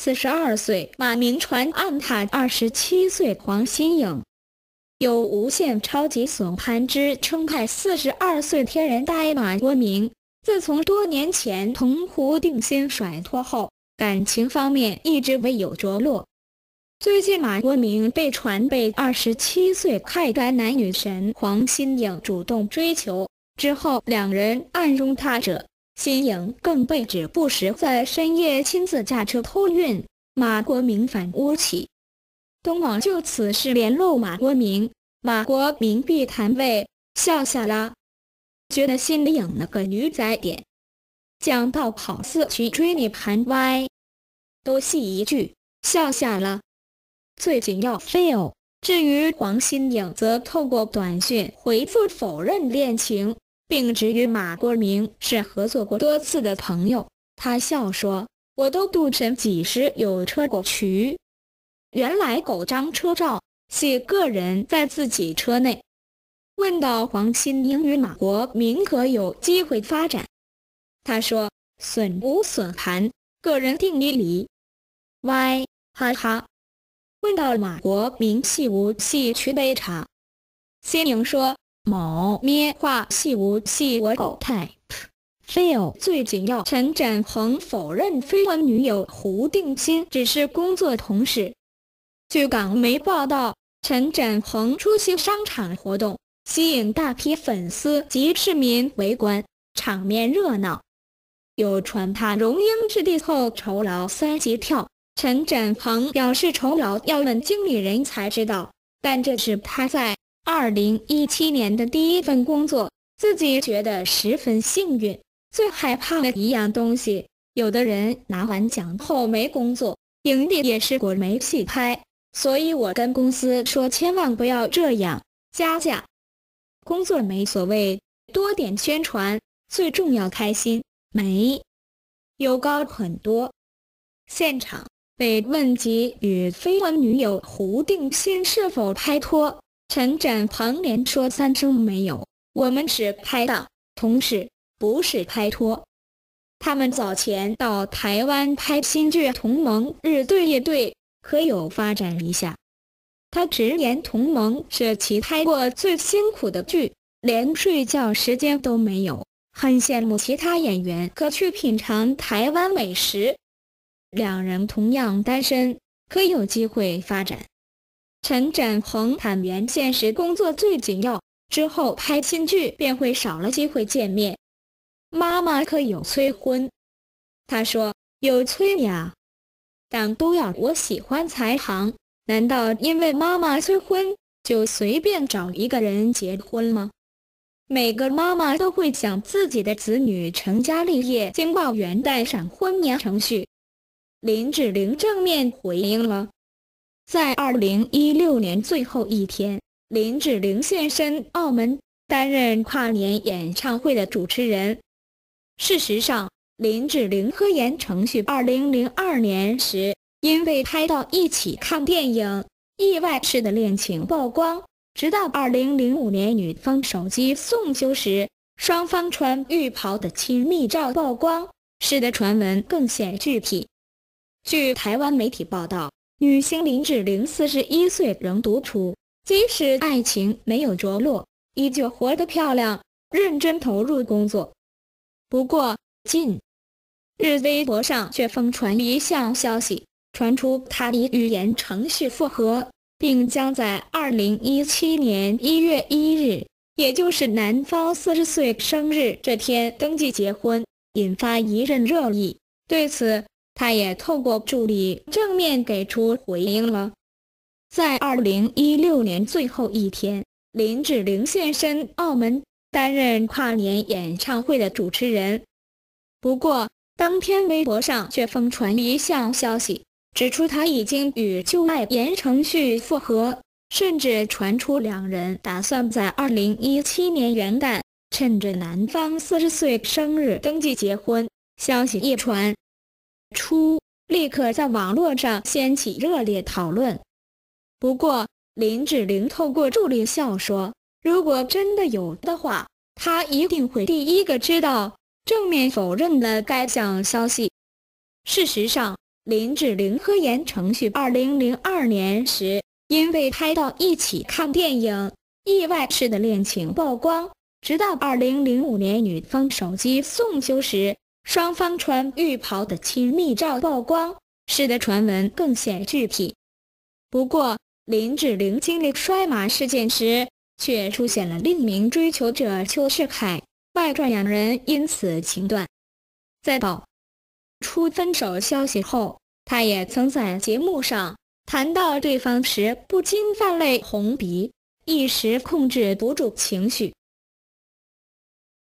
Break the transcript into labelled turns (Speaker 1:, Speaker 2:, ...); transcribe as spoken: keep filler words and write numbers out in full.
Speaker 1: 四十二岁马明传暗塔二十七岁黄心颖。有无限超级总盘之称派四十二岁天然呆马国明，自从多年前同胡定欣甩脱后，感情方面一直未有着落。最近马国明被传被二十七岁泰干男女神黄心颖主动追求，之后两人暗中他者，心颖更被指不时在深夜亲自驾车偷运，马国明反诬起。东网就此事联络马国明，马国明避谈味笑下了，觉得心颖那个女仔点讲到好似去追你盘歪，多戏一句笑下了。最紧要 fail， 至于黄心颖则透过短讯回复否认恋情，并指与马国明是合作过多次的朋友。他笑说，我都杜审几时有车过渠。原来狗张车照系个人在自己车内。问到黄心颖与马国明可有机会发展，他说损无损盘，个人定义里歪哈哈。问到马国明系无系去杯茶，心颖说某咩话系无系我狗 type fail。 最紧要陈展鹏否认绯闻女友胡定欣只是工作同事。据港媒报道，陈展鹏出席商场活动，吸引大批粉丝及市民围观，场面热闹。有传他荣膺之地后酬劳三级跳，陈展鹏表示酬劳要问经理人才知道，但这是他在二零一七年的第一份工作，自己觉得十分幸运。最害怕的一样东西，有的人拿完奖后没工作，影帝也是果没戏拍，所以我跟公司说千万不要这样，加价。工作没所谓，多点宣传，最重要开心，没有高很多。现场被问及与绯闻女友胡定欣是否拍拖，陈展鹏连说三声没有，我们是拍档同事，不是拍拖。他们早前到台湾拍新剧《同盟日对夜对》，可有发展一下。他直言《同盟》是其拍过最辛苦的剧，连睡觉时间都没有，很羡慕其他演员可去品尝台湾美食。两人同样单身，可有机会发展。陈展鹏坦言现实工作最紧要，之后拍新剧便会少了机会见面。妈妈可有催婚？他说有催呀，但都要我喜欢才行，难道因为妈妈催婚就随便找一个人结婚吗？每个妈妈都会想自己的子女成家立业，经报元旦闪婚年程序。林志玲正面回应了。在二零一六年最后一天，林志玲现身澳门，担任跨年演唱会的主持人。事实上，林志玲和言承旭二零零二年时因为拍到一起看电影，意外式的恋情曝光，直到二零零五年女方手机送修时，双方穿浴袍的亲密照曝光，使得传闻更显具体。据台湾媒体报道，女星林志玲四十一岁仍独处，即使爱情没有着落，依旧活得漂亮，认真投入工作。不过，近日微博上却疯传一项消息，传出她已与言承旭复合，并将在二零一七年一月一日，也就是男方四十岁生日这天登记结婚，引发一阵热议。对此，他也透过助理正面给出回应了。在二零一六年最后一天，林志玲现身澳门，担任跨年演唱会的主持人。不过，当天微博上却疯传一项消息，指出他已经与旧爱言承旭复合，甚至传出两人打算在二零一七年元旦趁着男方四十岁生日登记结婚。消息一传出，立刻在网络上掀起热烈讨论。不过，林志玲透过助理笑说，如果真的有的话，她一定会第一个知道，正面否认了该项消息。事实上， 林志玲和言承旭二零零二年时因为拍到一起看电影，意外式的恋情曝光，直到二零零五年女方手机送修时，双方穿浴袍的亲密照曝光，使得传闻更显具体。不过，林志玲经历摔马事件时，却出现了另一名追求者邱世凯，外传两人因此情断。在爆出分手消息后，他也曾在节目上谈到对方时不禁泛泪红鼻，一时控制不住情绪。